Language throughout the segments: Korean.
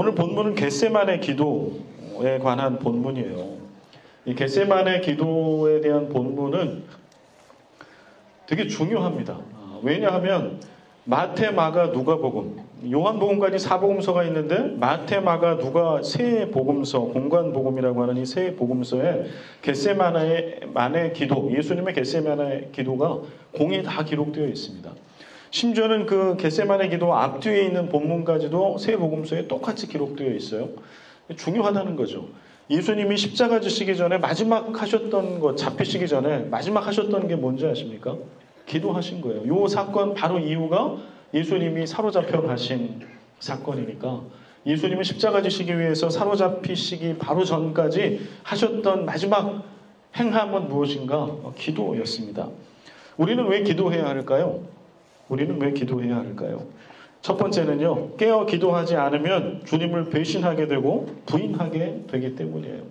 오늘 본문은 겟세마네 기도에 관한 본문이에요. 이 겟세마네 기도에 대한 본문은 되게 중요합니다. 왜냐하면 마태, 마가, 누가복음, 요한복음까지 4복음서가 있는데 마태, 마가, 누가 세 복음서, 공관복음이라고 하는 이 세 복음서에 겟세마네 기도, 예수님의 겟세마네 기도가 공이 다 기록되어 있습니다. 심지어는 그 겟세마네 기도 앞뒤에 있는 본문까지도 세 복음서에 똑같이 기록되어 있어요. 중요하다는 거죠. 예수님이 십자가 지시기 전에 마지막 하셨던 것, 잡히시기 전에 마지막 하셨던 게 뭔지 아십니까? 기도하신 거예요. 이 사건 바로 이유가 예수님이 사로잡혀 가신 사건이니까 예수님은 십자가 지시기 위해서 사로잡히시기 바로 전까지 하셨던 마지막 행함은 무엇인가? 기도였습니다. 우리는 왜 기도해야 할까요? 우리는 왜 기도해야 할까요? 첫 번째는요, 깨어 기도하지 않으면 주님을 배신하게 되고 부인하게 되기 때문이에요.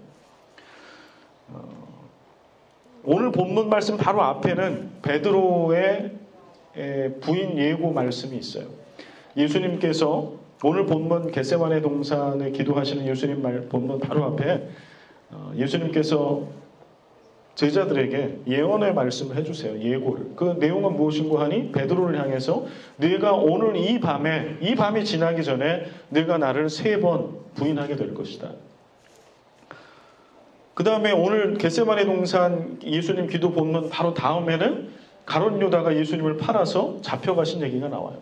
오늘 본문 말씀 바로 앞에는 베드로의 부인 예고 말씀이 있어요. 예수님께서 오늘 본문 겟세마네 동산에 기도하시는 예수님 본문 바로 앞에 예수님께서 제자들에게 예언의 말씀을 해주세요. 예고를. 그 내용은 무엇인고 하니 베드로를 향해서 네가 오늘 이 밤이 지나기 전에 네가 나를 3번 부인하게 될 것이다. 그 다음에 오늘 겟세마네 동산 예수님 기도 본문 바로 다음에는 가룟 유다가 예수님을 팔아서 잡혀가신 얘기가 나와요.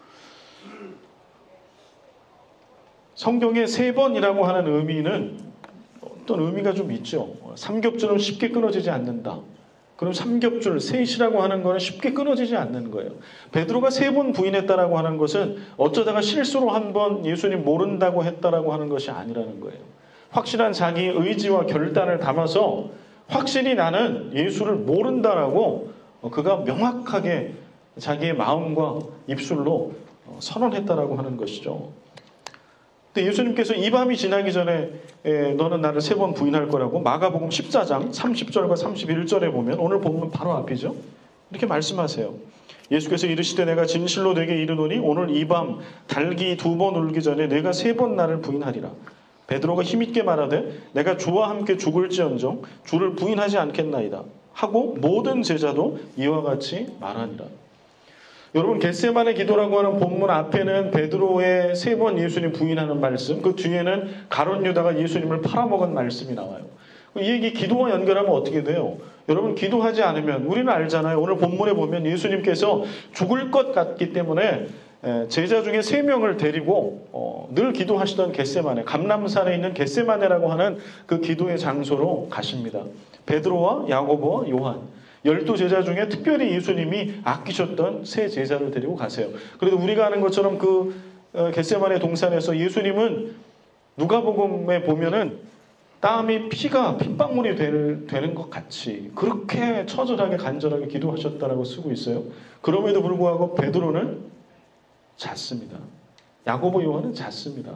성경에 3번이라고 하는 의미는 어떤 의미가 좀 있죠. 삼겹줄은 쉽게 끊어지지 않는다. 그럼 삼겹줄, 셋이라고 하는 거는 쉽게 끊어지지 않는 거예요. 베드로가 3번 부인했다라고 하는 것은 어쩌다가 실수로 한 번 예수님 모른다고 했다라고 하는 것이 아니라는 거예요. 확실한 자기 의지와 결단을 담아서 확실히 나는 예수를 모른다라고 그가 명확하게 자기의 마음과 입술로 선언했다라고 하는 것이죠. 근데 예수님께서 이 밤이 지나기 전에 너는 나를 3번 부인할 거라고 마가복음 14장 30절과 31절에 보면 오늘 본문 바로 앞이죠. 이렇게 말씀하세요. 예수께서 이르시되 내가 진실로 내게 이르노니 오늘 이 밤 닭이 2번 울기 전에 내가 3번 나를 부인하리라. 베드로가 힘있게 말하되 내가 주와 함께 죽을지언정 주를 부인하지 않겠나이다 하고 모든 제자도 이와 같이 말하니라. 여러분 겟세마네 기도라고 하는 본문 앞에는 베드로의 3번 예수님 부인하는 말씀, 그 뒤에는 가룟 유다가 예수님을 팔아먹은 말씀이 나와요. 이 얘기 기도와 연결하면 어떻게 돼요? 여러분 기도하지 않으면 우리는 알잖아요. 오늘 본문에 보면 예수님께서 죽을 것 같기 때문에 제자 중에 3명을 데리고 늘 기도하시던 겟세마네, 감람산에 있는 겟세마네라고 하는 그 기도의 장소로 가십니다. 베드로와 야고보와 요한 12제자 중에 특별히 예수님이 아끼셨던 3 제자를 데리고 가세요. 그래도 우리가 아는 것처럼 그 겟세마네 동산에서 예수님은 누가복음에 보면은 땀이 피가 핏방울이 되는 것 같이 그렇게 처절하게 간절하게 기도하셨다라고 쓰고 있어요. 그럼에도 불구하고 베드로는 잤습니다. 야고보 요한은 잤습니다.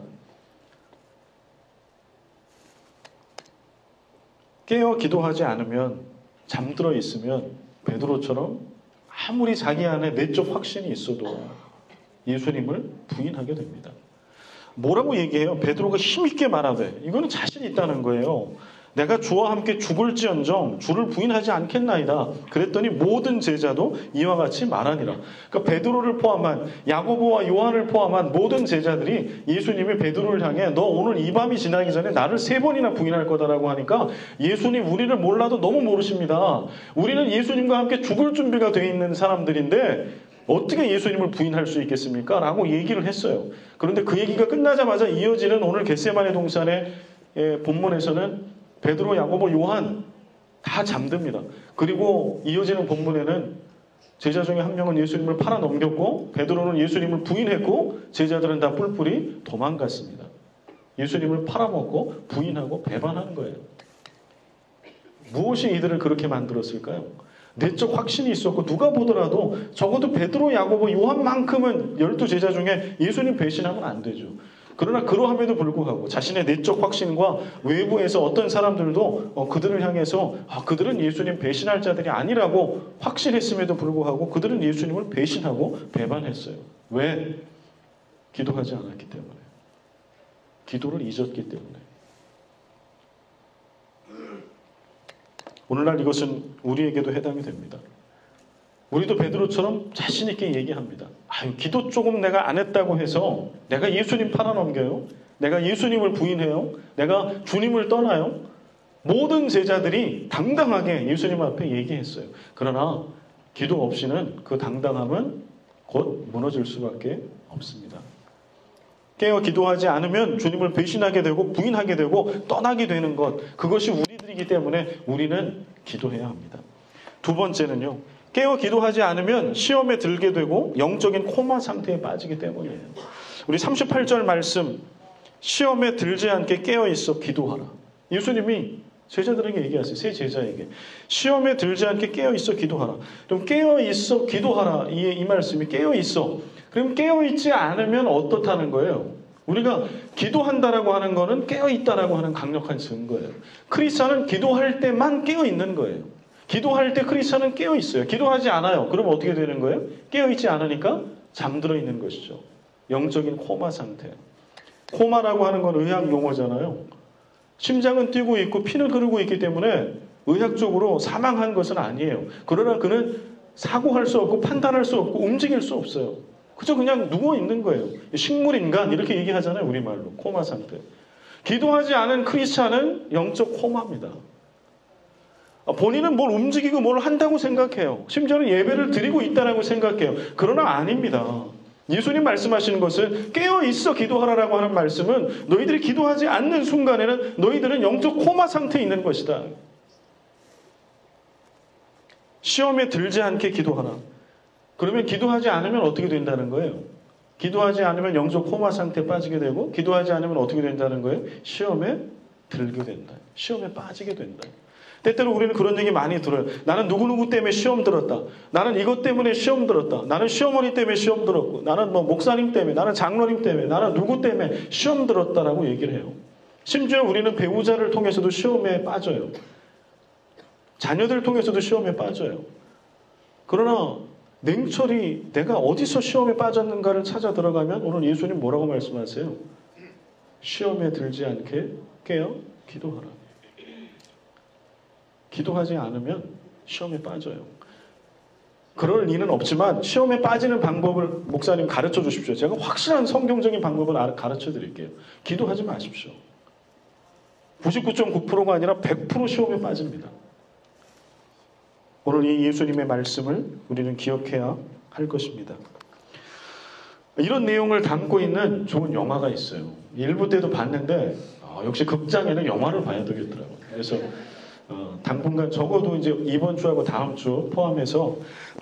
깨어 기도하지 않으면 잠들어 있으면 베드로처럼 아무리 자기 안에 내적 확신이 있어도 예수님을 부인하게 됩니다. 뭐라고 얘기해요? 베드로가 힘있게 말하되 이거는 자신 있다는 거예요. 내가 주와 함께 죽을지언정 주를 부인하지 않겠나이다. 그랬더니 모든 제자도 이와 같이 말하니라. 그러니까 베드로를 포함한 야고보와 요한을 포함한 모든 제자들이 예수님이 베드로를 향해 너 오늘 이 밤이 지나기 전에 나를 3번이나 부인할 거다라고 하니까 예수님 우리를 몰라도 너무 모르십니다. 우리는 예수님과 함께 죽을 준비가 되어 있는 사람들인데 어떻게 예수님을 부인할 수 있겠습니까? 라고 얘기를 했어요. 그런데 그 얘기가 끝나자마자 이어지는 오늘 겟세마네 동산의 본문에서는 베드로, 야고보, 요한 다 잠듭니다. 그리고 이어지는 본문에는 제자 중에 한 명은 예수님을 팔아 넘겼고 베드로는 예수님을 부인했고 제자들은 다 뿔뿔이 도망갔습니다. 예수님을 팔아먹고 부인하고 배반하는 거예요. 무엇이 이들을 그렇게 만들었을까요? 내적 확신이 있었고 누가 보더라도 적어도 베드로, 야고보, 요한만큼은 12제자 중에 예수님 배신하면 안 되죠. 그러나 그러함에도 불구하고 자신의 내적 확신과 외부에서 어떤 사람들도 그들을 향해서 그들은 예수님 배신할 자들이 아니라고 확신했음에도 불구하고 그들은 예수님을 배신하고 배반했어요. 왜? 기도하지 않았기 때문에. 기도를 잊었기 때문에. 오늘날 이것은 우리에게도 해당이 됩니다. 우리도 베드로처럼 자신 있게 얘기합니다. 아유, 기도 조금 내가 안 했다고 해서 내가 예수님 팔아넘겨요? 내가 예수님을 부인해요? 내가 주님을 떠나요? 모든 제자들이 당당하게 예수님 앞에 얘기했어요. 그러나 기도 없이는 그 당당함은 곧 무너질 수밖에 없습니다. 깨어 기도하지 않으면 주님을 배신하게 되고 부인하게 되고 떠나게 되는 것, 그것이 우리들이기 때문에 우리는 기도해야 합니다. 두 번째는요, 깨어 기도하지 않으면 시험에 들게 되고 영적인 코마 상태에 빠지기 때문이에요. 우리 38절 말씀, 시험에 들지 않게 깨어 있어 기도하라. 예수님이 제자들에게 얘기하세요. 세 제자에게 시험에 들지 않게 깨어 있어 기도하라. 그럼 깨어 있어 기도하라, 이 말씀이 깨어 있어. 그럼 깨어 있지 않으면 어떻다는 거예요? 우리가 기도한다라고 하는 거는 깨어 있다라고 하는 강력한 증거예요. 크리스찬은 기도할 때만 깨어 있는 거예요. 기도할 때 크리스찬은 깨어 있어요. 기도하지 않아요. 그럼 어떻게 되는 거예요? 깨어 있지 않으니까 잠들어 있는 것이죠. 영적인 코마 상태. 코마라고 하는 건 의학 용어잖아요. 심장은 뛰고 있고 피는 흐르고 있기 때문에 의학적으로 사망한 것은 아니에요. 그러나 그는 사고할 수 없고 판단할 수 없고 움직일 수 없어요. 그저 그냥 누워 있는 거예요. 식물인간 이렇게 얘기하잖아요. 우리말로. 코마 상태. 기도하지 않은 크리스찬은 영적 코마입니다. 본인은 뭘 움직이고 뭘 한다고 생각해요. 심지어는 예배를 드리고 있다고 생각해요. 그러나 아닙니다. 예수님 말씀하시는 것은 깨어있어 기도하라라고 하는 말씀은 너희들이 기도하지 않는 순간에는 너희들은 영적 코마 상태에 있는 것이다. 시험에 들지 않게 기도하라. 그러면 기도하지 않으면 어떻게 된다는 거예요? 기도하지 않으면 영적 코마 상태에 빠지게 되고 기도하지 않으면 어떻게 된다는 거예요? 시험에 들게 된다. 시험에 빠지게 된다. 때때로 우리는 그런 얘기 많이 들어요. 나는 누구누구 때문에 시험 들었다. 나는 이것 때문에 시험 들었다. 나는 시어머니 때문에 시험 들었고 나는 뭐 목사님 때문에 나는 장로님 때문에 나는 누구 때문에 시험 들었다라고 얘기를 해요. 심지어 우리는 배우자를 통해서도 시험에 빠져요. 자녀들을 통해서도 시험에 빠져요. 그러나 냉철히 내가 어디서 시험에 빠졌는가를 찾아 들어가면 오늘 예수님 뭐라고 말씀하세요? 시험에 들지 않게 깨어 기도하라. 기도하지 않으면 시험에 빠져요. 그럴 리는 없지만 시험에 빠지는 방법을 목사님 가르쳐 주십시오. 제가 확실한 성경적인 방법을 가르쳐 드릴게요. 기도하지 마십시오. 99.9%가 아니라 100% 시험에 빠집니다. 오늘 이 예수님의 말씀을 우리는 기억해야 할 것입니다. 이런 내용을 담고 있는 좋은 영화가 있어요. 일부 때도 봤는데 역시 극장에는 영화를 봐야 되겠더라고요. 그래서 당분간 적어도 이제 이번 주하고 다음 주 포함해서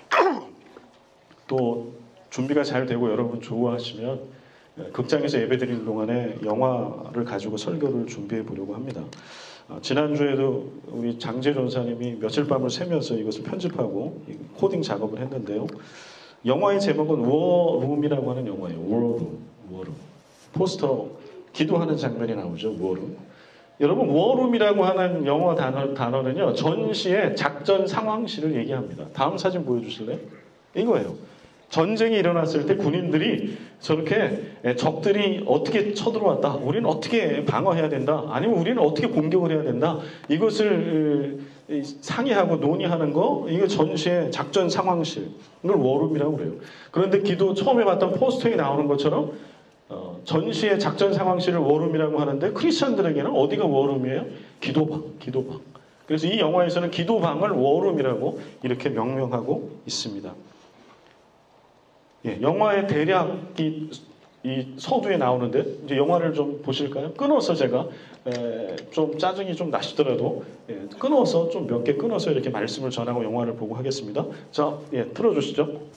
또 준비가 잘 되고 여러분 좋아하시면 극장에서 예배드리는 동안에 영화를 가지고 설교를 준비해 보려고 합니다. 지난주에도 우리 장재 전사님이 며칠 밤을 새면서 이것을 편집하고 코딩 작업을 했는데요. 영화의 제목은 워룸이라고 하는 영화예요. 워룸. 포스터 기도하는 장면이 나오죠. 워룸. 여러분 워룸이라고 하는 영어 단어는요. 전시의 작전 상황실을 얘기합니다. 다음 사진 보여주실래요? 이거예요. 전쟁이 일어났을 때 군인들이 저렇게 적들이 어떻게 쳐들어왔다. 우리는 어떻게 방어해야 된다. 아니면 우리는 어떻게 공격을 해야 된다. 이것을 상의하고 논의하는 거. 이거 전시의 작전 상황실. 이걸 워룸이라고 그래요. 그런데 기도 처음에 봤던 포스터에 나오는 것처럼 전시의 작전 상황실을 워룸이라고 하는데 크리스천들에게는 어디가 워룸이에요? 기도방. 그래서 이 영화에서는 기도방을 워룸이라고 이렇게 명명하고 있습니다. 예, 영화의 대략 이 서두에 나오는데 이제 영화를 좀 보실까요? 끊어서 제가 좀 짜증이 좀 나시더라도 끊어서 좀 몇 개 끊어서 이렇게 말씀을 전하고 영화를 보고 하겠습니다. 자, 틀어주시죠.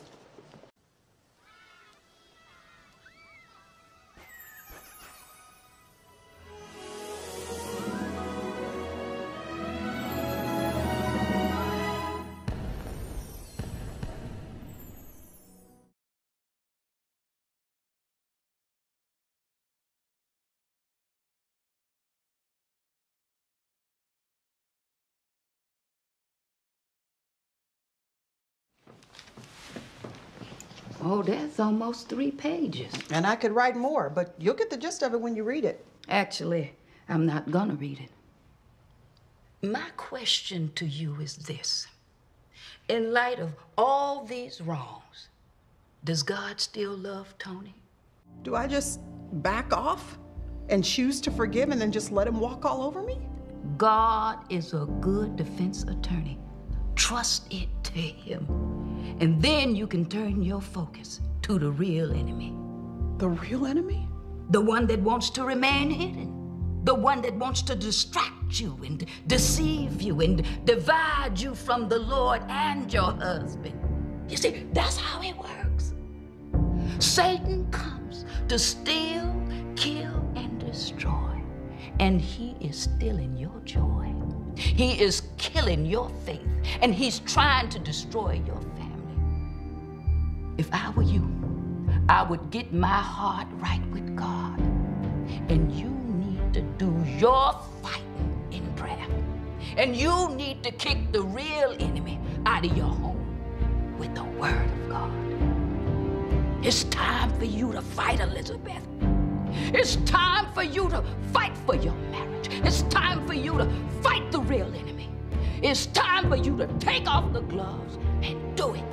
Oh, that's almost 3 pages. And I could write more, but you'll get the gist of it when you read it. Actually, I'm not gonna read it. My question to you is this. In light of all these wrongs, does God still love Tony? Do I just back off and choose to forgive and then just let him walk all over me? God is a good defense attorney. Trust it to him. And then you can turn your focus to the real enemy. The real enemy? The one that wants to remain hidden. The one that wants to distract you and deceive you and divide you from the Lord and your husband. You see, that's how it works. Satan comes to steal, kill, and destroy. And he is stealing your joy. He is killing your faith. And he's trying to destroy your family. If I were you, I would get my heart right with God. And you need to do your fighting in prayer. And you need to kick the real enemy out of your home with the word of God. It's time for you to fight, Elizabeth. It's time for you to fight for your marriage. It's time for you to fight the real enemy. It's time for you to take off the gloves and do it.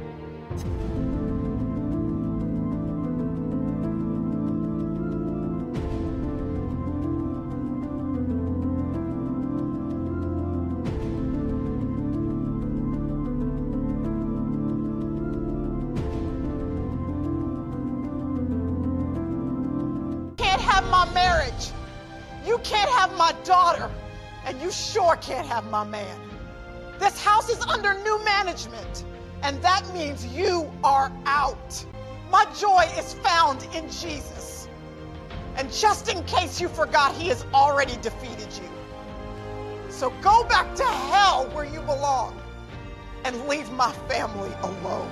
My marriage. You can't have my daughter, and you sure can't have my man. This house is under new management, and that means you are out. My joy is found in Jesus. And just in case you forgot, he has already defeated you. So go back to hell where you belong and leave my family alone.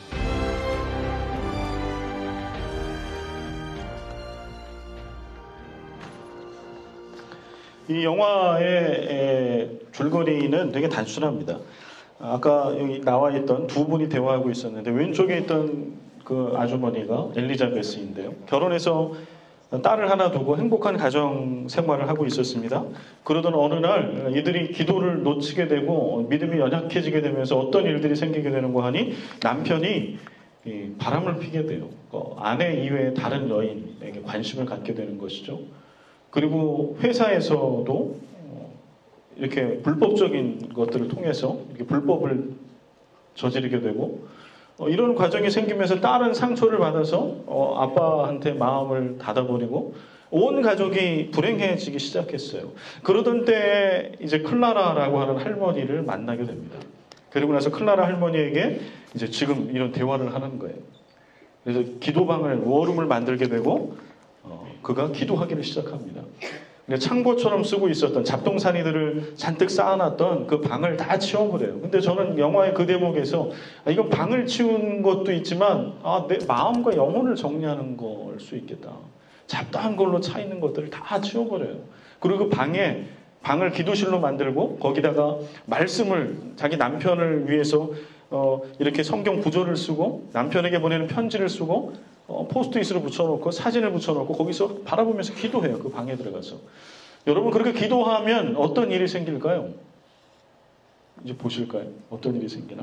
이 영화의 줄거리는 되게 단순합니다. 아까 여기 나와 있던 두 분이 대화하고 있었는데 왼쪽에 있던 그 아주머니가 엘리자베스인데요. 결혼해서 딸을 하나 두고 행복한 가정 생활을 하고 있었습니다. 그러던 어느 날 이들이 기도를 놓치게 되고 믿음이 연약해지게 되면서 어떤 일들이 생기게 되는가 하니 남편이 바람을 피게 돼요. 아내 이외에 다른 여인에게 관심을 갖게 되는 것이죠. 그리고 회사에서도 이렇게 불법적인 것들을 통해서 이렇게 불법을 저지르게 되고 이런 과정이 생기면서 딸은 상처를 받아서 아빠한테 마음을 닫아버리고 온 가족이 불행해지기 시작했어요. 그러던 때에 이제 클라라라고 하는 할머니를 만나게 됩니다. 그리고 나서 클라라 할머니에게 이제 지금 이런 대화를 하는 거예요. 그래서 기도방을 워룸을 만들게 되고 그가 기도하기를 시작합니다. 창고처럼 쓰고 있었던 잡동사니들을 잔뜩 쌓아놨던 그 방을 다 치워버려요. 근데 저는 영화의 그 대목에서 이건 방을 치운 것도 있지만 내 마음과 영혼을 정리하는 걸 수 있겠다. 잡다한 걸로 차 있는 것들을 다 치워버려요. 그리고 그 방을 기도실로 만들고 거기다가 말씀을 자기 남편을 위해서 이렇게 성경 구절을 쓰고 남편에게 보내는 편지를 쓰고 포스트잇으로 붙여놓고 사진을 붙여놓고 거기서 바라보면서 기도해요. 그 방에 들어가서. 여러분 그렇게 기도하면 어떤 일이 생길까요? 이제 보실까요? 어떤 일이 생기나?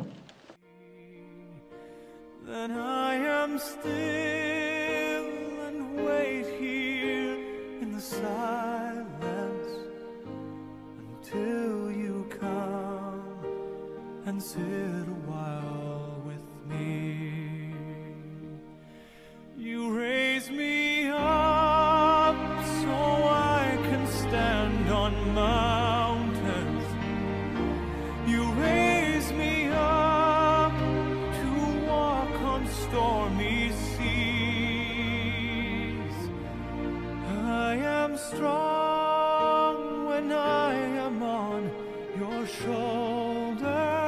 Then I am still and wait here in the silence until you come and sit a while with me. You raise me up so I can stand on mountains. You raise me up to walk on stormy seas. I am strong when I am on your shoulders.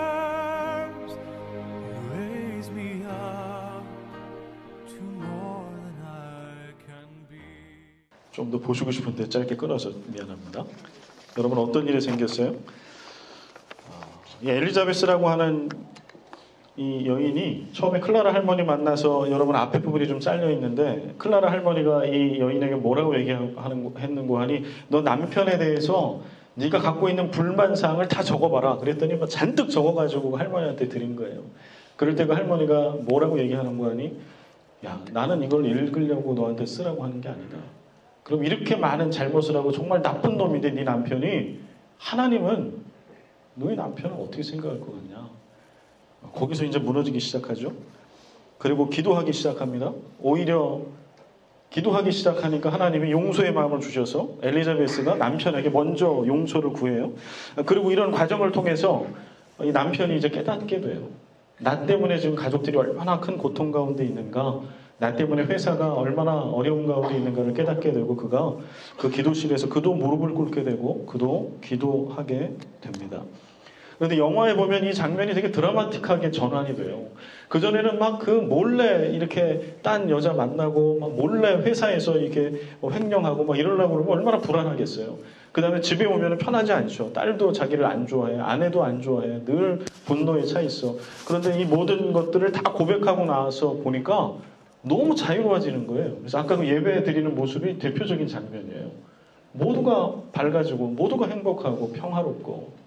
You raise me up to more than I can be. 좀 더 보시고 싶은데 짧게 끊어서 미안합니다. 여러분 어떤 일이 생겼어요? 엘리자베스라고 하는 이 여인이 처음에 클라라 할머니 만나서 여러분 앞에 부분이 좀 잘려 있는데 클라라 할머니가 이 여인에게 뭐라고 얘기했는고 하니 너 남편에 대해서 네가 갖고 있는 불만사항을 다 적어봐라. 그랬더니 뭐 잔뜩 적어가지고 할머니한테 드린 거예요. 그럴 때 그 할머니가 뭐라고 얘기하는 거 하니 야 나는 이걸 읽으려고 너한테 쓰라고 하는 게 아니다. 그럼 이렇게 많은 잘못을 하고 정말 나쁜 놈인데 네 남편이 하나님은 너희 남편을 어떻게 생각할 것 같냐. 거기서 이제 무너지기 시작하죠. 그리고 기도하기 시작합니다. 오히려 기도하기 시작하니까 하나님이 용서의 마음을 주셔서 엘리자베스가 남편에게 먼저 용서를 구해요. 그리고 이런 과정을 통해서 이 남편이 이제 깨닫게 돼요. 나 때문에 지금 가족들이 얼마나 큰 고통 가운데 있는가, 나 때문에 회사가 얼마나 어려운 가운데 있는가를 깨닫게 되고 그가 그 기도실에서 그도 무릎을 꿇게 되고 그도 기도하게 됩니다. 그런데 영화에 보면 이 장면이 되게 드라마틱하게 전환이 돼요. 그전에는 막 그 몰래 이렇게 딴 여자 만나고 막 몰래 회사에서 이렇게 횡령하고 막 이러려고 그러면 얼마나 불안하겠어요. 그 다음에 집에 오면 편하지 않죠. 딸도 자기를 안 좋아해. 아내도 안 좋아해. 늘 분노에 차 있어. 그런데 이 모든 것들을 다 고백하고 나와서 보니까 너무 자유로워지는 거예요. 그래서 아까 그 예배 드리는 모습이 대표적인 장면이에요. 모두가 밝아지고 모두가 행복하고 평화롭고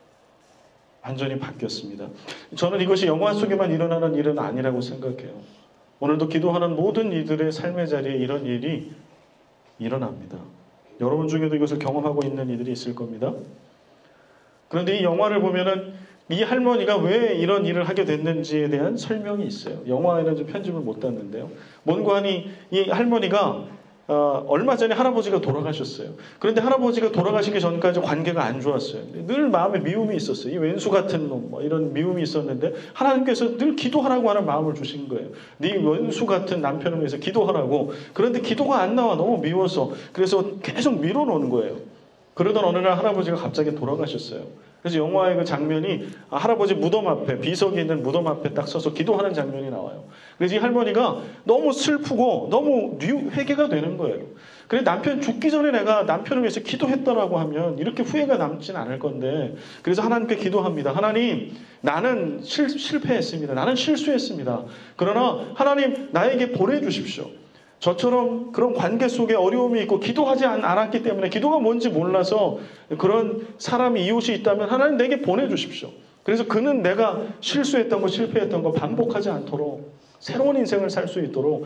완전히 바뀌었습니다. 저는 이것이 영화 속에만 일어나는 일은 아니라고 생각해요. 오늘도 기도하는 모든 이들의 삶의 자리에 이런 일이 일어납니다. 여러분 중에도 이것을 경험하고 있는 이들이 있을 겁니다. 그런데 이 영화를 보면은 이 할머니가 왜 이런 일을 하게 됐는지에 대한 설명이 있어요. 영화에는 좀 편집을 못 땄는데요. 뭔가 하니 이 할머니가 얼마 전에 할아버지가 돌아가셨어요. 그런데 할아버지가 돌아가시기 전까지 관계가 안 좋았어요. 늘 마음에 미움이 있었어요. 이 왼수 같은 놈, 뭐 이런 미움이 있었는데 하나님께서 늘 기도하라고 하는 마음을 주신 거예요. 네 왼수 같은 남편을 위해서 기도하라고. 그런데 기도가 안 나와. 너무 미워서. 그래서 계속 밀어놓는 거예요. 그러던 어느 날 할아버지가 갑자기 돌아가셨어요. 그래서 영화의 그 장면이 할아버지 무덤 앞에, 비석이 있는 무덤 앞에 딱 서서 기도하는 장면이 나와요. 그래서 이 할머니가 너무 슬프고 너무 회개가 되는 거예요. 그래 남편 죽기 전에 내가 남편을 위해서 기도했다라고 하면 이렇게 후회가 남진 않을 건데, 그래서 하나님께 기도합니다. 하나님, 나는 실패했습니다. 나는 실수했습니다. 그러나 하나님 나에게 보내주십시오. 저처럼 그런 관계 속에 어려움이 있고 기도하지 않았기 때문에 기도가 뭔지 몰라서 그런 사람이 이웃이 있다면 하나님 내게 보내주십시오. 그래서 그는 내가 실수했던 거 실패했던 거 반복하지 않도록 새로운 인생을 살 수 있도록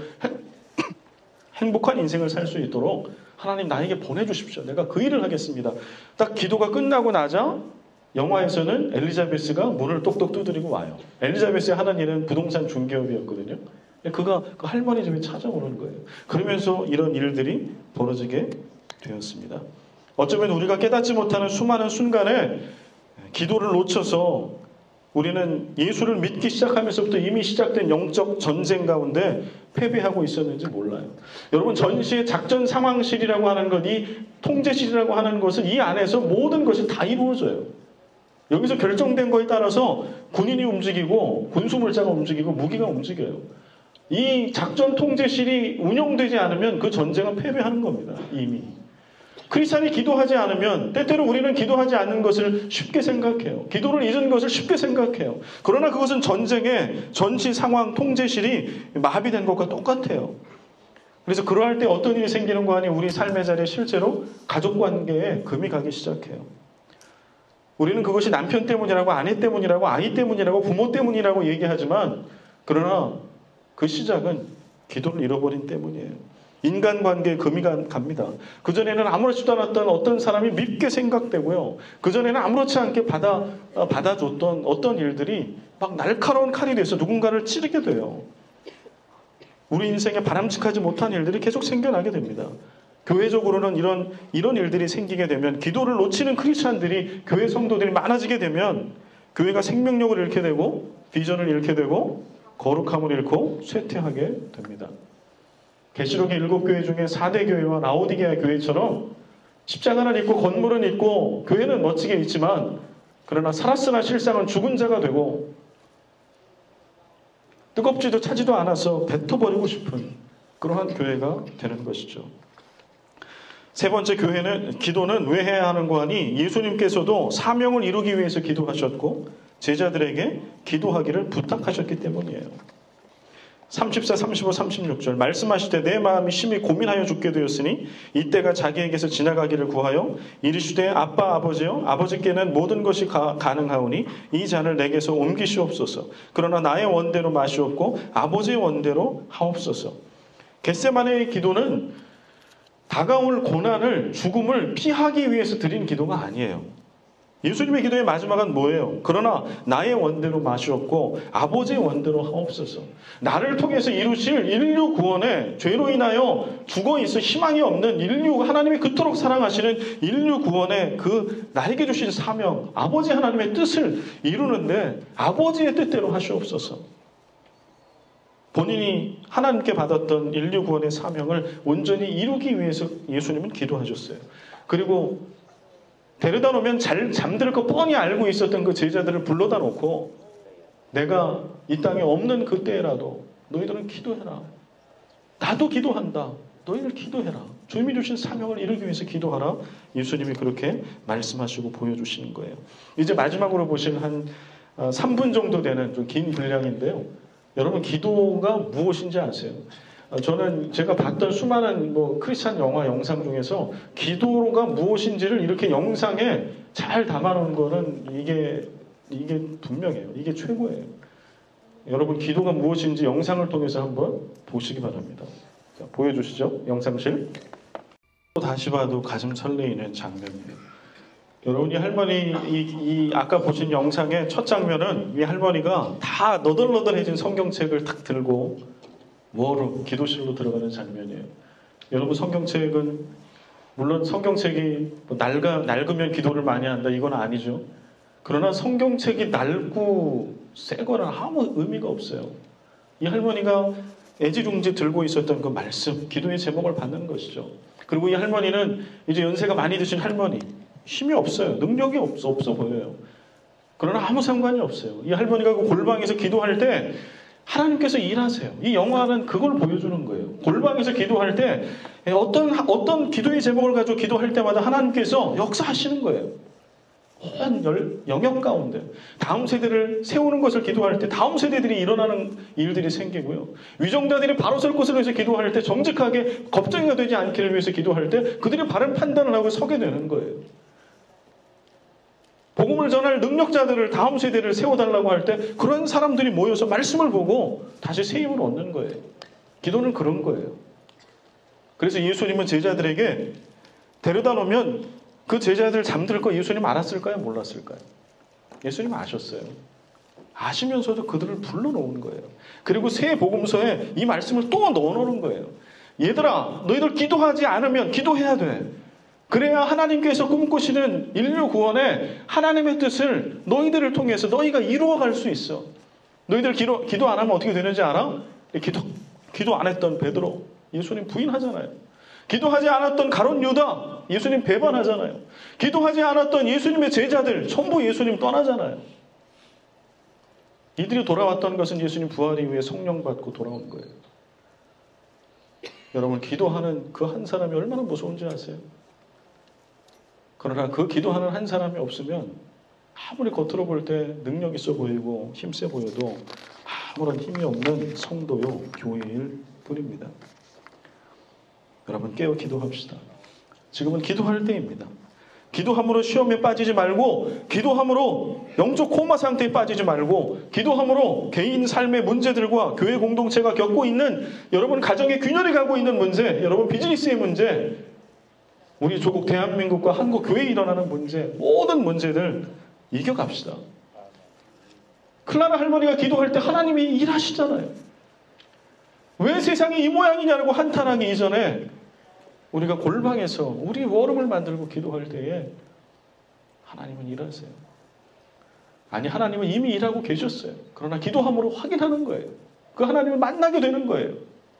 행복한 인생을 살 수 있도록 하나님 나에게 보내주십시오. 내가 그 일을 하겠습니다. 딱 기도가 끝나고 나자 영화에서는 엘리자베스가 문을 똑똑 두드리고 와요. 엘리자베스의 하는 일은 부동산 중개업이었거든요. 그가 그 할머니 집에 찾아오는 거예요. 그러면서 이런 일들이 벌어지게 되었습니다. 어쩌면 우리가 깨닫지 못하는 수많은 순간에 기도를 놓쳐서 우리는 예수를 믿기 시작하면서부터 이미 시작된 영적 전쟁 가운데 패배하고 있었는지 몰라요. 여러분, 전시의 작전 상황실이라고 하는 것, 이 통제실이라고 하는 것은 이 안에서 모든 것이 다 이루어져요. 여기서 결정된 거에 따라서 군인이 움직이고 군수물자가 움직이고 무기가 움직여요. 이 작전 통제실이 운영되지 않으면 그 전쟁은 패배하는 겁니다. 이미. 크리스찬이 기도하지 않으면 때때로 우리는 기도하지 않는 것을 쉽게 생각해요. 기도를 잊은 것을 쉽게 생각해요. 그러나 그것은 전쟁의 전시 상황 통제실이 마비된 것과 똑같아요. 그래서 그러할 때 어떤 일이 생기는 거 아니 우리 삶의 자리에 실제로 가족관계에 금이 가기 시작해요. 우리는 그것이 남편 때문이라고 아내 때문이라고 아이 때문이라고 부모 때문이라고 얘기하지만 그러나 그 시작은 기도를 잃어버린 때문이에요. 인간관계에 금이 갑니다. 그전에는 아무렇지도 않았던 어떤 사람이 밉게 생각되고요. 그전에는 아무렇지 않게 받아줬던 어떤 일들이 막 날카로운 칼이 돼서 누군가를 찌르게 돼요. 우리 인생에 바람직하지 못한 일들이 계속 생겨나게 됩니다. 교회적으로는 이런 일들이 생기게 되면 기도를 놓치는 크리스찬들이 교회 성도들이 많아지게 되면 교회가 생명력을 잃게 되고 비전을 잃게 되고 거룩함을 잃고 쇠퇴하게 됩니다. 계시록의 7교회 중에 4대 교회와 라오디게아 교회처럼 십자가는 있고 건물은 있고 교회는 멋지게 있지만 그러나 살았으나 실상은 죽은 자가 되고 뜨겁지도 차지도 않아서 뱉어버리고 싶은 그러한 교회가 되는 것이죠. 세 번째 기도는 왜 해야 하는 거 하니 예수님께서도 사명을 이루기 위해서 기도하셨고 제자들에게 기도하기를 부탁하셨기 때문이에요. 34, 35, 36절 말씀하시되 내 마음이 심히 고민하여 죽게 되었으니 이때가 자기에게서 지나가기를 구하여 이르시되 아빠 아버지여 아버지께는 모든 것이 가능하오니 이 잔을 내게서 옮기시옵소서. 그러나 나의 원대로 마시옵고 아버지의 원대로 하옵소서. 겟세마네의 기도는 다가올 고난을 죽음을 피하기 위해서 드린 기도가 아니에요. 예수님의 기도의 마지막은 뭐예요? 그러나 나의 원대로 마시옵고 아버지의 원대로 하옵소서. 나를 통해서 이루실 인류 구원에 죄로 인하여 죽어있어 희망이 없는 인류, 하나님이 그토록 사랑하시는 인류 구원에 그 나에게 주신 사명, 아버지 하나님의 뜻을 이루는데 아버지의 뜻대로 하시옵소서. 본인이 하나님께 받았던 인류 구원의 사명을 온전히 이루기 위해서 예수님은 기도하셨어요. 그리고 데려다 놓으면 잘 잠들 거 뻔히 알고 있었던 그 제자들을 불러다 놓고 내가 이 땅에 없는 그때라도 너희들은 기도해라. 나도 기도한다. 너희들 기도해라. 주님이 주신 사명을 이루기 위해서 기도하라. 예수님이 그렇게 말씀하시고 보여주시는 거예요. 이제 마지막으로 보실 한 3분 정도 되는 좀 긴 분량인데요. 여러분 기도가 무엇인지 아세요? 저는 제가 봤던 수많은 크리스찬 영화 영상 중에서 기도가 무엇인지를 이렇게 영상에 잘 담아놓은 거는 이게 분명해요. 이게 최고예요. 여러분 기도가 무엇인지 영상을 통해서 한번 보시기 바랍니다. 자, 보여주시죠. 영상실. 또 다시 봐도 가슴 설레이는 장면이에요. 여러분 이 할머니 이 아까 보신 영상의 첫 장면은 이 할머니가 다 너덜너덜해진 성경책을 탁 들고 뭐로 기도실로 들어가는 장면이에요. 여러분 성경책은 물론 성경책이 낡으면 기도를 많이 한다 이건 아니죠. 그러나 성경책이 낡고 새거나 아무 의미가 없어요. 이 할머니가 애지중지 들고 있었던 그 말씀, 기도의 제목을 받는 것이죠. 그리고 이 할머니는 이제 연세가 많이 드신 할머니, 힘이 없어요. 능력이 없어 보여요. 그러나 아무 상관이 없어요. 이 할머니가 그 골방에서 기도할 때 하나님께서 일하세요. 이 영화는 그걸 보여주는 거예요. 골방에서 기도할 때 어떤 기도의 제목을 가지고 기도할 때마다 하나님께서 역사하시는 거예요. 온 영역 가운데 다음 세대를 세우는 것을 기도할 때 다음 세대들이 일어나는 일들이 생기고요. 위정자들이 바로 설 것을 위해서 기도할 때 정직하게 겁쟁이가 되지 않기를 위해서 기도할 때 그들이 바른 판단을 하고 서게 되는 거예요. 복음을 전할 능력자들을 다음 세대를 세워달라고 할 때 그런 사람들이 모여서 말씀을 보고 다시 새 힘을 얻는 거예요. 기도는 그런 거예요. 그래서 예수님은 제자들에게 데려다 놓으면 그 제자들 잠들 거 예수님 알았을까요? 몰랐을까요? 예수님 아셨어요. 아시면서도 그들을 불러놓은 거예요. 그리고 새 복음서에 이 말씀을 또 넣어놓은 거예요. 얘들아 너희들 기도하지 않으면 기도해야 돼. 그래야 하나님께서 꿈꾸시는 인류 구원에 하나님의 뜻을 너희들을 통해서 너희가 이루어갈 수 있어. 너희들 기도 안 하면 어떻게 되는지 알아? 기도 안 했던 베드로 예수님 부인하잖아요. 기도하지 않았던 가룟 유다 예수님 배반하잖아요. 기도하지 않았던 예수님의 제자들 전부 예수님 떠나잖아요. 이들이 돌아왔던 것은 예수님 부활 이후에 성령 받고 돌아온 거예요. 여러분 기도하는 그 한 사람이 얼마나 무서운지 아세요? 그러나 그 기도하는 한 사람이 없으면 아무리 겉으로 볼 때 능력 있어 보이고 힘세 보여도 아무런 힘이 없는 성도요 교회일 뿐입니다. 여러분 깨어 기도합시다. 지금은 기도할 때입니다. 기도함으로 시험에 빠지지 말고 기도함으로 영적 코마 상태에 빠지지 말고 기도함으로 개인 삶의 문제들과 교회 공동체가 겪고 있는 여러분 가정의 균열이 가고 있는 문제, 여러분 비즈니스의 문제, 우리 조국 대한민국과 한국 교회에 일어나는 문제, 모든 문제들 이겨갑시다. 클라라 할머니가 기도할 때 하나님이 일하시잖아요. 왜 세상이 이 모양이냐고 한탄하기 이전에 우리가 골방에서 우리 워름을 만들고 기도할 때에 하나님은 일하세요. 아니 하나님은 이미 일하고 계셨어요. 그러나 기도함으로 확인하는 거예요. 그 하나님을 만나게 되는 거예요.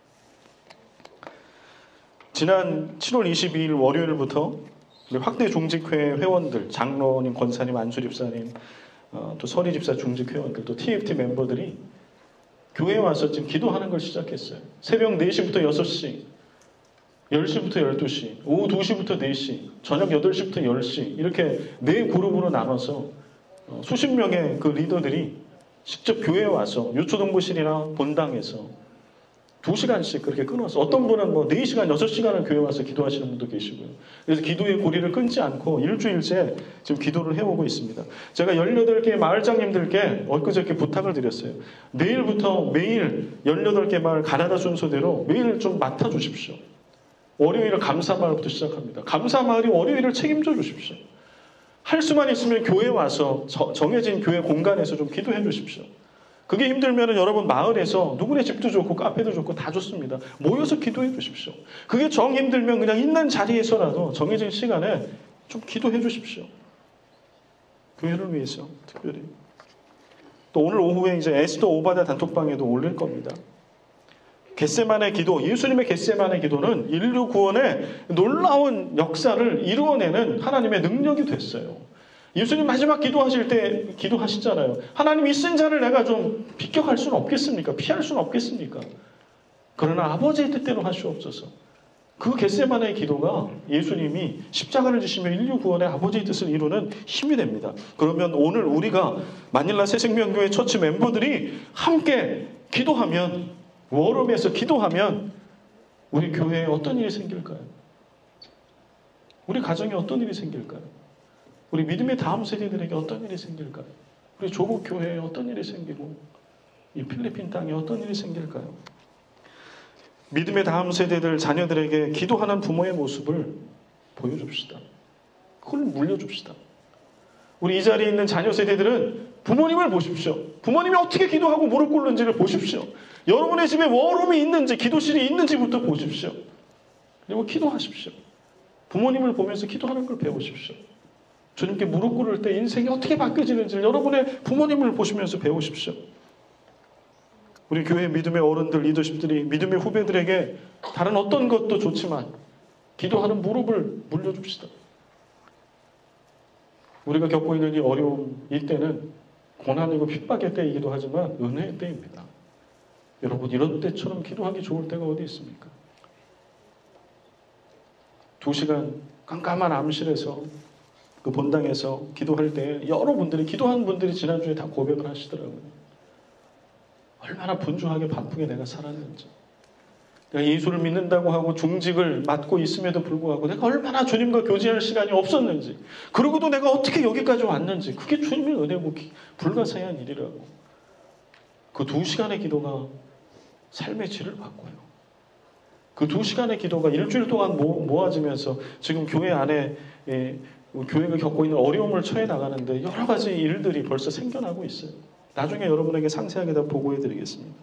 지난 7월 22일 월요일부터 우리 확대 중직회 회원들, 장로님, 권사님, 안수집사님, 또 서리집사 중직 회원들, 또 TFT 멤버들이 교회에 와서 지금 기도하는 걸 시작했어요. 새벽 4시부터 6시, 10시부터 12시, 오후 2시부터 4시, 저녁 8시부터 10시 이렇게 4그룹으로 나눠서 수십 명의 그 리더들이 직접 교회에 와서 유초동부실이나 본당에서 2시간씩 그렇게 끊어서 어떤 분은 뭐 4시간, 6시간을 교회 와서 기도하시는 분도 계시고요. 그래서 기도의 고리를 끊지 않고 일주일째 지금 기도를 해오고 있습니다. 제가 18개 마을장님들께 엊그저께 부탁을 드렸어요. 내일부터 매일 18개 마을 가나다 순서대로 매일 좀 맡아주십시오. 월요일은 감사마을부터 시작합니다. 감사마을이 월요일을 책임져 주십시오. 할 수만 있으면 교회에 와서 정해진 교회 공간에서 좀 기도해 주십시오. 그게 힘들면 여러분 마을에서 누구네 집도 좋고 카페도 좋고 다 좋습니다. 모여서 기도해 주십시오. 그게 정 힘들면 그냥 있는 자리에서라도 정해진 시간에 좀 기도해 주십시오. 교회를 위해서 특별히. 또 오늘 오후에 이제 에스더 오바댜 단톡방에도 올릴 겁니다. 겟세마네 기도, 예수님의 겟세마네 기도는 인류 구원의 놀라운 역사를 이루어내는 하나님의 능력이 됐어요. 예수님 마지막 기도하실 때 기도하시잖아요. 하나님 이 쓴 자를 내가 좀 비껴갈 수는 없겠습니까? 피할 수는 없겠습니까? 그러나 아버지의 뜻대로 하시옵소서. 그 겟세마네의 기도가 예수님이 십자가를 지시며 인류 구원의 아버지의 뜻을 이루는 힘이 됩니다. 그러면 오늘 우리가 마닐라 새생명교회 처치 멤버들이 함께 기도하면, 워룸에서 기도하면 우리 교회에 어떤 일이 생길까요? 우리 가정에 어떤 일이 생길까요? 우리 믿음의 다음 세대들에게 어떤 일이 생길까요? 우리 조국 교회에 어떤 일이 생기고 이 필리핀 땅에 어떤 일이 생길까요? 믿음의 다음 세대들 자녀들에게 기도하는 부모의 모습을 보여줍시다. 그걸 물려줍시다. 우리 이 자리에 있는 자녀 세대들은 부모님을 보십시오. 부모님이 어떻게 기도하고 무릎 꿇는지를 보십시오. 여러분의 집에 워룸이 있는지 기도실이 있는지부터 보십시오. 그리고 기도하십시오. 부모님을 보면서 기도하는 걸 배우십시오. 주님께 무릎 꿇을 때 인생이 어떻게 바뀌어지는지를 여러분의 부모님을 보시면서 배우십시오. 우리 교회 믿음의 어른들, 리더십들이 믿음의 후배들에게 다른 어떤 것도 좋지만 기도하는 무릎을 물려줍시다. 우리가 겪고 있는 이 어려움, 이때는 고난이고 핍박의 때이기도 하지만 은혜의 때입니다. 여러분, 이런 때처럼 기도하기 좋을 때가 어디 있습니까? 2시간 깜깜한 암실에서 그 본당에서 기도할 때 여러분들이 기도한 분들이 지난주에 다 고백을 하시더라고요. 얼마나 분주하게 바쁘게 내가 살았는지, 내가 예수를 믿는다고 하고 중직을 맡고 있음에도 불구하고 내가 얼마나 주님과 교제할 시간이 없었는지, 그러고도 내가 어떻게 여기까지 왔는지, 그게 주님의 은혜고 불가사의한 일이라고. 그 2시간의 기도가 삶의 질을 바꿔요. 그 2시간의 기도가 일주일 동안 모아지면서 지금 교회 안에 교회가 겪고 있는 어려움을 처해 나가는데 여러 가지 일들이 벌써 생겨나고 있어요. 나중에 여러분에게 상세하게 다 보고해드리겠습니다.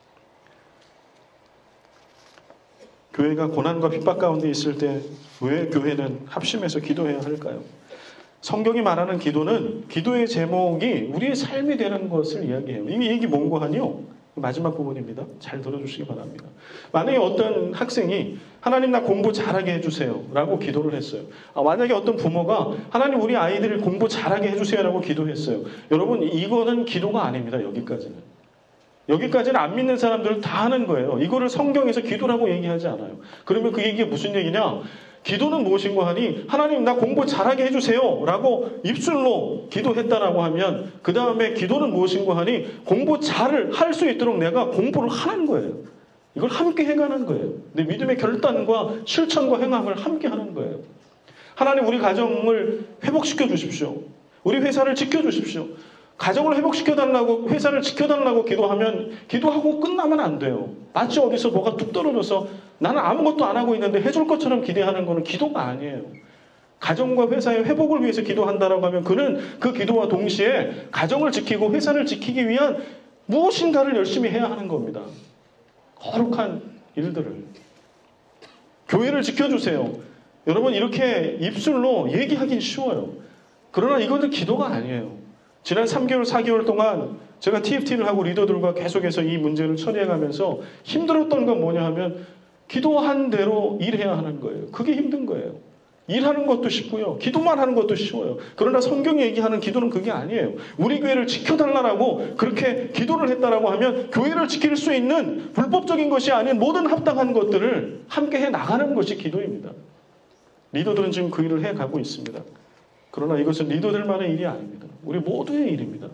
교회가 고난과 핍박 가운데 있을 때 왜 교회는 합심해서 기도해야 할까요? 성경이 말하는 기도는 기도의 제목이 우리의 삶이 되는 것을 이야기해요. 이 얘기 뭔고 하니요? 마지막 부분입니다. 잘 들어주시기 바랍니다. 만약에 어떤 학생이 하나님 나 공부 잘하게 해주세요 라고 기도를 했어요. 만약에 어떤 부모가 하나님 우리 아이들을 공부 잘하게 해주세요 라고 기도했어요. 여러분, 이거는 기도가 아닙니다. 여기까지는 안 믿는 사람들은 다 하는 거예요. 이거를 성경에서 기도라고 얘기하지 않아요. 그러면 그 얘기가 무슨 얘기냐? 기도는 무엇인고 하니 하나님 나 공부 잘하게 해주세요 라고 입술로 기도했다라고 하면 그 다음에 기도는 무엇인고 하니 공부 잘 할 수 있도록 내가 공부를 하는 거예요. 이걸 함께 해가는 거예요. 내 믿음의 결단과 실천과 행함을 함께 하는 거예요. 하나님 우리 가정을 회복시켜 주십시오. 우리 회사를 지켜주십시오. 가정을 회복시켜달라고, 회사를 지켜달라고 기도하면 기도하고 끝나면 안 돼요. 마치 어디서 뭐가 뚝 떨어져서 나는 아무것도 안 하고 있는데 해줄 것처럼 기대하는 거는 기도가 아니에요. 가정과 회사의 회복을 위해서 기도한다라고 하면 그는 그 기도와 동시에 가정을 지키고 회사를 지키기 위한 무엇인가를 열심히 해야 하는 겁니다. 거룩한 일들을. 교회를 지켜주세요. 여러분, 이렇게 입술로 얘기하긴 쉬워요. 그러나 이것은 기도가 아니에요. 지난 3개월, 4개월 동안 제가 TFT를 하고 리더들과 계속해서 이 문제를 처리해가면서 힘들었던 건 뭐냐 하면 기도한 대로 일해야 하는 거예요. 그게 힘든 거예요. 일하는 것도 쉽고요. 기도만 하는 것도 쉬워요. 그러나 성경이 얘기하는 기도는 그게 아니에요. 우리 교회를 지켜달라고 그렇게 기도를 했다라고 하면 교회를 지킬 수 있는 불법적인 것이 아닌 모든 합당한 것들을 함께 해 나가는 것이 기도입니다. 리더들은 지금 그 일을 해가고 있습니다. 그러나 이것은 리더들만의 일이 아닙니다. 우리 모두의 일입니다.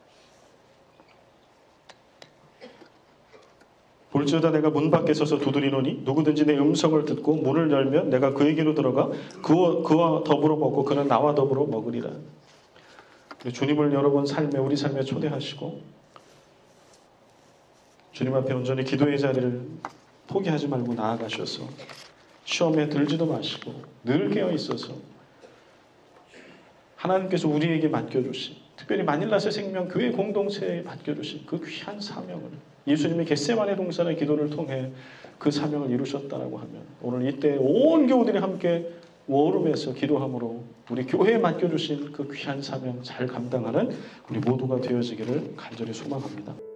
볼지어다 내가 문 밖에 서서 두드리노니 누구든지 내 음성을 듣고 문을 열면 내가 그에게로 들어가 그와 더불어 먹고 그는 나와 더불어 먹으리라. 주님을 여러분 우리 삶에 초대하시고 주님 앞에 온전히 기도의 자리를 포기하지 말고 나아가셔서 시험에 들지도 마시고 늘 깨어 있어서 하나님께서 우리에게 맡겨주신, 특별히 마닐라세 생명교회 공동체에 맡겨주신 그 귀한 사명을, 예수님이 겟세마네 동산의 기도를 통해 그 사명을 이루셨다라고 하면 오늘 이때 온 교우들이 함께 워룸에서 기도함으로 우리 교회에 맡겨주신 그 귀한 사명 잘 감당하는 우리 모두가 되어지기를 간절히 소망합니다.